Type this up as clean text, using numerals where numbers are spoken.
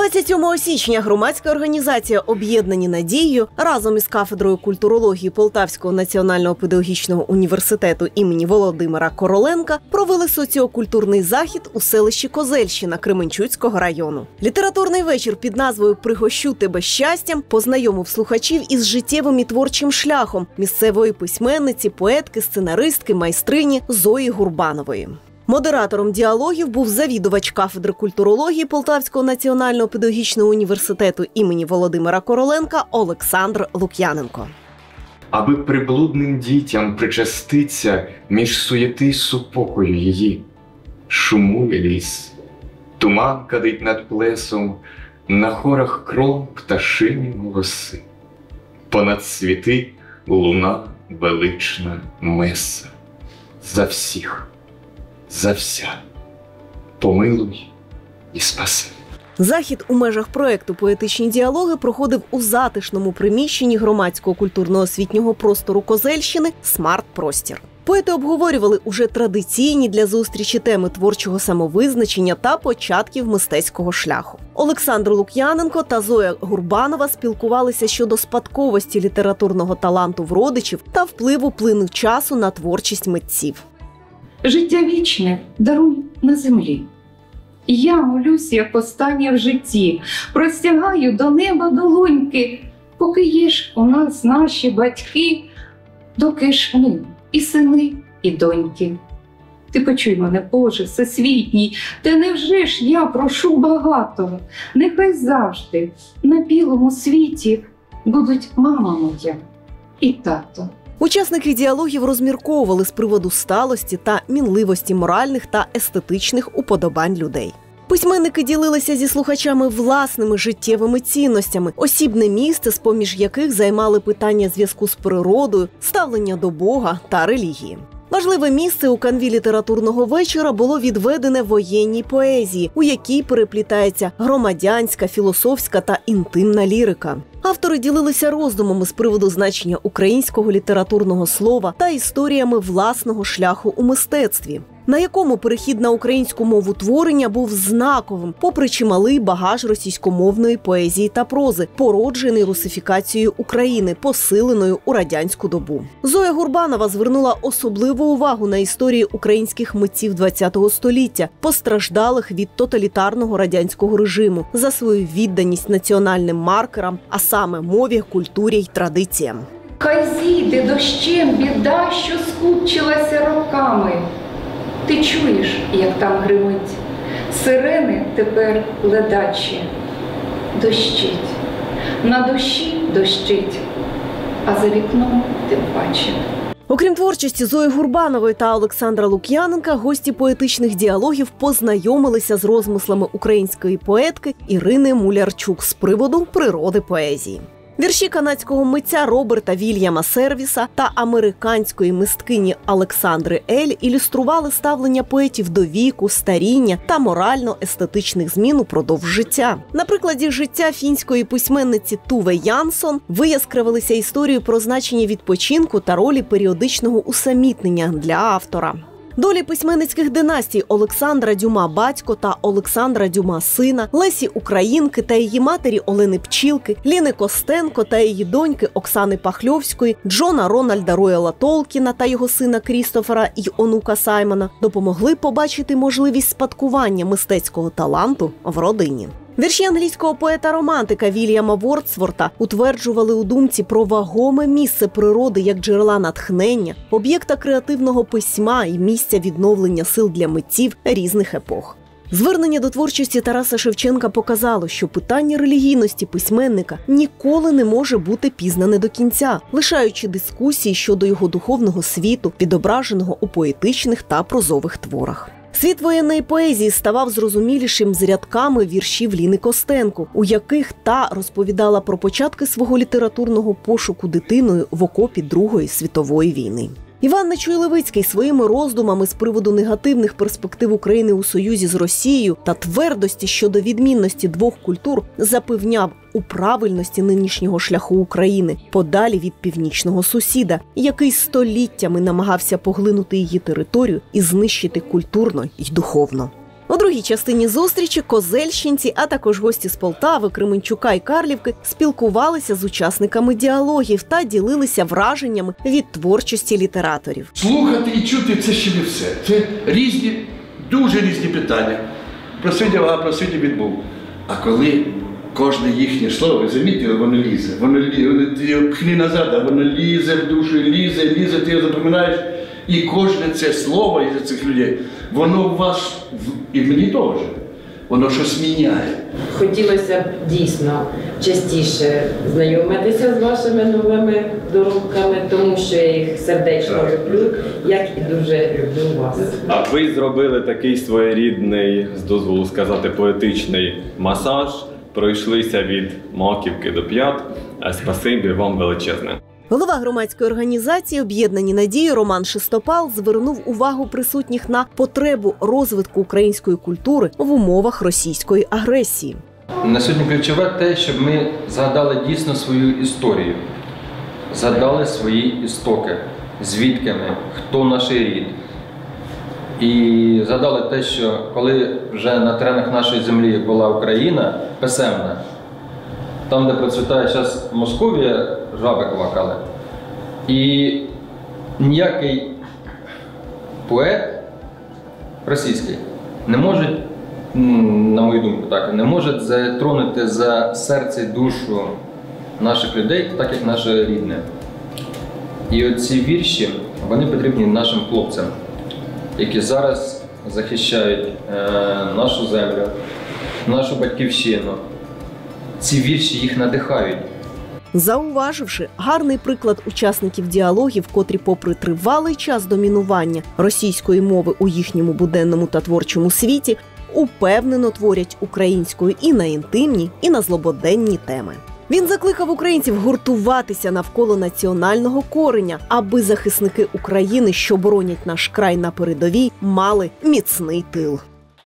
27 січня громадська організація «Об'єднані надією» разом із кафедрою культурології Полтавського національного педагогічного університету імені Володимира Короленка провели соціокультурний захід у селищі Козельщина Кременчуцького району. Літературний вечір під назвою «Пригощу тебе щастям» познайомив слухачів із життєвим і творчим шляхом місцевої письменниці, поетки, сценаристки, майстрині Зої Гурбанової. Модератором діалогів був завідувач кафедри культурології Полтавського національного педагогічного університету імені Володимира Короленка Олександр Лук'яненко. Аби приблудним дітям причаститься між суєти й супокою її, шумує ліс, туман кадить над плесом, на хорах крон пташині голоси. Понад світи луна велична меса. За всіх, за вся, помилуй і спаси. Захід у межах проєкту «Поетичні діалоги» проходив у затишному приміщенні громадського культурно-освітнього простору Козельщини «Смарт-простір». Поети обговорювали уже традиційні для зустрічі теми творчого самовизначення та початків мистецького шляху. Олександр Лук'яненко та Зоя Гурбанова спілкувалися щодо спадковості літературного таланту в родичів та впливу плину часу на творчість митців. Життя вічне даруй на землі. Я молюсь, як останнє в житті, простягаю до неба долоньки, поки є ж у нас наші батьки, доки ж ми і сини, і доньки. Ти почуй мене, Боже, всесвітній, та невже ж я прошу багато? Нехай завжди на білому світі будуть мама моя і тато. Учасники діалогів розмірковували з приводу сталості та мінливості моральних та естетичних уподобань людей. Письменники ділилися зі слухачами власними життєвими цінностями, осібне місце, з-поміж яких займали питання зв'язку з природою, ставлення до Бога та релігії. Важливе місце у канві літературного вечора було відведене воєнній поезії, у якій переплітається громадянська, філософська та інтимна лірика. Автори ділилися роздумами з приводу значення українського літературного слова та історіями власного шляху у мистецтві, на якому перехід на українську мову творення був знаковим, попри чималий багаж російськомовної поезії та прози, породжений русифікацією України, посиленою у радянську добу. Зоя Гурбанова звернула особливу увагу на історії українських митців ХХ століття, постраждалих від тоталітарного радянського режиму, за свою відданість національним маркерам, а саме мові, культурі й традиціям. Хай зійде дощем біда, що скупчилася роками. Ти чуєш, як там гримить? Сирени тепер ледачі. Дощить, на душі дощить, а за вікном тим паче. Окрім творчості Зої Гурбанової та Олександра Лук'яненка, гості поетичних діалогів познайомилися з розмислами української поетки Ірини Мулярчук з приводу природи поезії. Вірші канадського митця Роберта Вільяма Сервіса та американської мисткині Олександри Ель ілюстрували ставлення поетів до віку, старіння та морально-естетичних змін упродовж життя. На прикладі життя фінської письменниці Туве Янсон вияскравилися історії про значення відпочинку та ролі періодичного усамітнення для автора. Долі письменницьких династій Олександра Дюма батько та Олександра Дюма сина, Лесі Українки та її матері Олени Пчілки, Ліни Костенко та її доньки Оксани Пахльовської, Джона Рональда Рояла Толкіна та його сина Крістофера й онука Саймона допомогли побачити можливість спадкування мистецького таланту в родині. Вірші англійського поета-романтика Вільяма Вордсворта утверджували у думці про вагоме місце природи як джерела натхнення, об'єкта креативного письма і місця відновлення сил для митців різних епох. Звернення до творчості Тараса Шевченка показало, що питання релігійності письменника ніколи не може бути пізнане до кінця, лишаючи дискусії щодо його духовного світу, відображеного у поетичних та прозових творах. Світ воєнної поезії ставав зрозумілішим з рядками віршів Ліни Костенко, у яких та розповідала про початки свого літературного пошуку дитиною в окопі Другої світової війни. Іван Нечуй-Левицький своїми роздумами з приводу негативних перспектив України у союзі з Росією та твердості щодо відмінності двох культур запевняв у правильності нинішнього шляху України подалі від північного сусіда, який століттями намагався поглинути її територію і знищити культурно й духовно. У другій частині зустрічі козельщинці, а також гості з Полтави, Кременчука і Карлівки спілкувалися з учасниками діалогів та ділилися враженнями від творчості літераторів. Слухати і чути – це ще не все. Це різні, дуже різні питання. Просидів, а просидів відбув. А коли кожне їхнє слово, ви замітили, воно лізе. Ти його пхни назад, а воно лізе в душу, лізе, ти його запам'ятаєш. І кожне це слово із цих людей, воно у вас, і мені теж, воно щось міняє. Хотілося б дійсно частіше знайомитися з вашими новими доробками, тому що я їх сердечно люблю, як і дуже люблю вас. А ви зробили такий своєрідний, з дозволу сказати, поетичний масаж, пройшлися від маківки до п'ят. Спасибі вам величезне. Голова громадської організації «Об'єднані надії» Роман Шестопал звернув увагу присутніх на потребу розвитку української культури в умовах російської агресії. На сьогодні ключове те, щоб ми згадали дійсно свою історію, згадали свої істоки, звідки ми, хто наш рід. І згадали те, що коли вже на теренах нашої землі була Україна писемна, там, де процвітає зараз Московія, жаби квакали. І ніякий поет російський не може, на мою думку, так, не може затронути за серце і душу наших людей, так як наше рідне. І оці вірші, вони потрібні нашим хлопцям, які зараз захищають нашу землю, нашу батьківщину. Ці вірші їх надихають. Зауваживши гарний приклад учасників діалогів, котрі попри тривалий час домінування російської мови у їхньому буденному та творчому світі, упевнено творять українською і на інтимні, і на злободенні теми. Він закликав українців гуртуватися навколо національного кореня, аби захисники України, що боронять наш край на передовій, мали міцний тил.